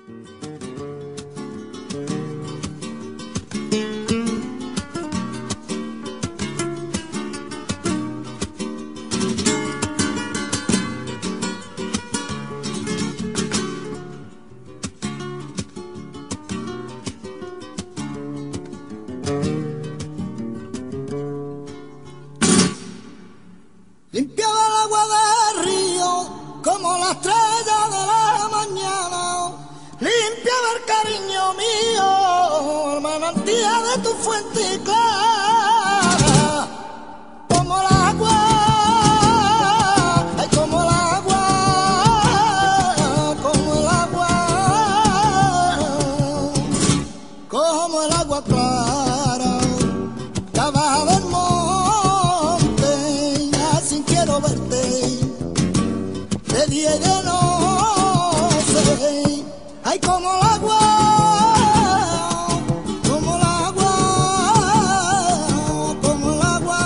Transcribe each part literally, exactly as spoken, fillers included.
Limpiaba el agua del río como la estrella de la mañana. Limpiaba el cariño mío, el manantial de tu fuente clara. Como el agua, ay, como el agua, como el agua, como el agua clara. Estaba del quiero verte de día y de noche, ay, como el agua, como el agua, como el agua.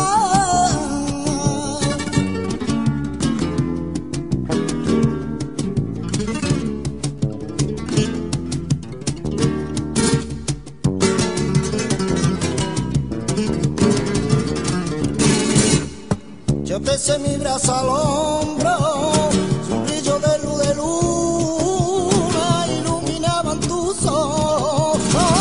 Yo te eché mi brazo al hombro, su brillo de luz de luna iluminaban tus ojos.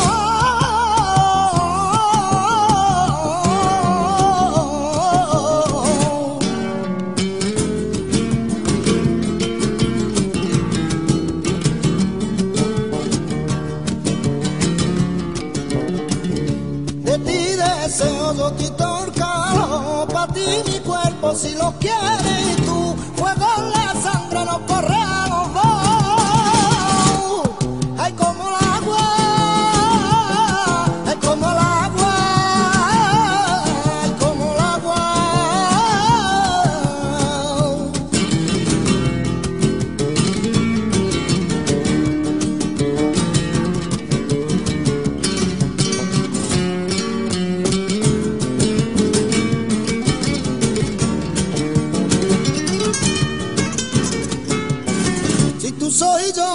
De ti deseo yo quito el calor, pa' ti mi cuerpo si lo quieres tú, fuego en la sangre nos corre a los dos. Ay, como el agua, ay, como el agua, ay, como el agua. Tú soy yo,